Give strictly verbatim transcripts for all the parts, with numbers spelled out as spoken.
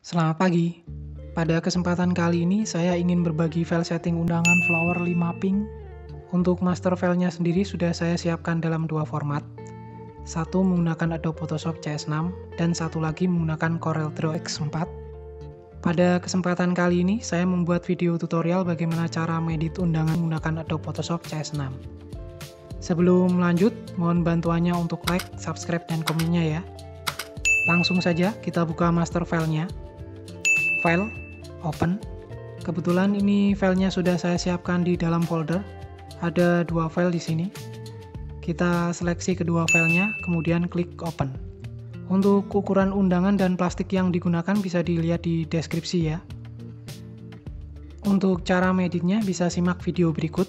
Selamat pagi. Pada kesempatan kali ini saya ingin berbagi file setting undangan Flower lima Pink. Untuk master filenya sendiri sudah saya siapkan dalam dua format. Satu menggunakan Adobe Photoshop C S enam dan satu lagi menggunakan CorelDRAW X empat. Pada kesempatan kali ini saya membuat video tutorial bagaimana cara mengedit undangan menggunakan Adobe Photoshop C S enam. Sebelum lanjut, mohon bantuannya untuk like, subscribe, dan komennya ya. Langsung saja kita buka master filenya. File, open. Kebetulan ini filenya sudah saya siapkan di dalam folder. Ada dua file di sini. Kita seleksi kedua filenya, kemudian klik open. Untuk ukuran undangan dan plastik yang digunakan bisa dilihat di deskripsi ya. Untuk cara mengeditnya bisa simak video berikut.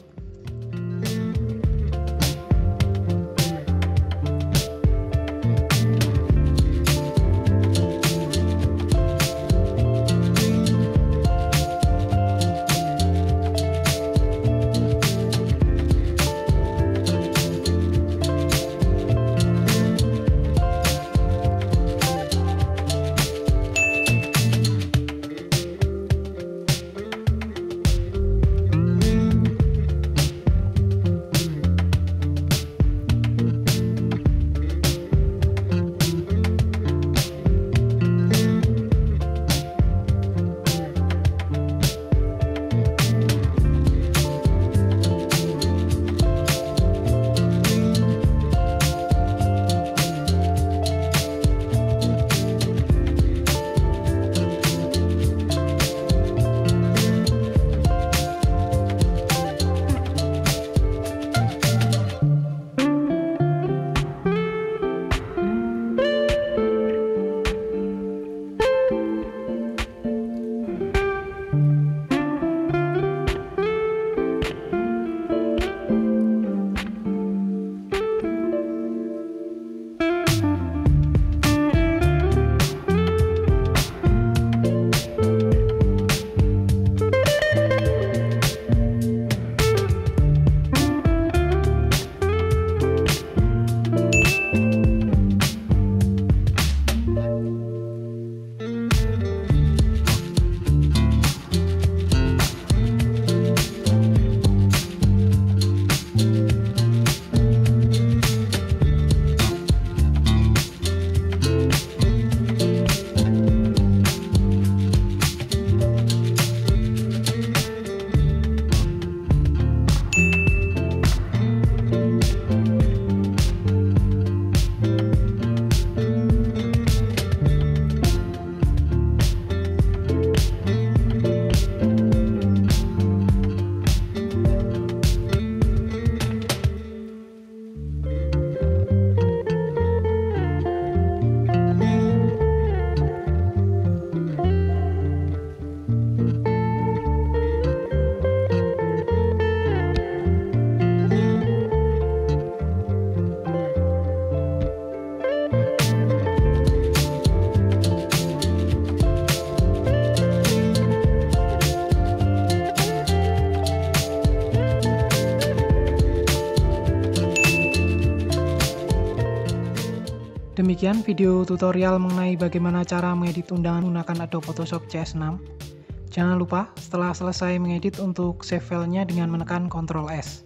Demikian video tutorial mengenai bagaimana cara mengedit undangan menggunakan Adobe Photoshop C S enam. Jangan lupa setelah selesai mengedit untuk save filenya dengan menekan Ctrl S.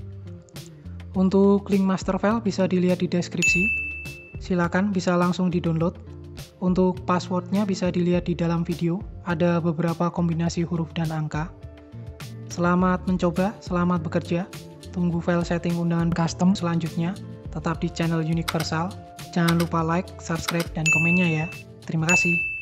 Untuk link master file bisa dilihat di deskripsi. Silakan bisa langsung di-download. Untuk passwordnya bisa dilihat di dalam video. Ada beberapa kombinasi huruf dan angka. Selamat mencoba, selamat bekerja. Tunggu file setting undangan custom selanjutnya. Tetap di channel Universal. Jangan lupa like, subscribe, dan komennya ya. Terima kasih.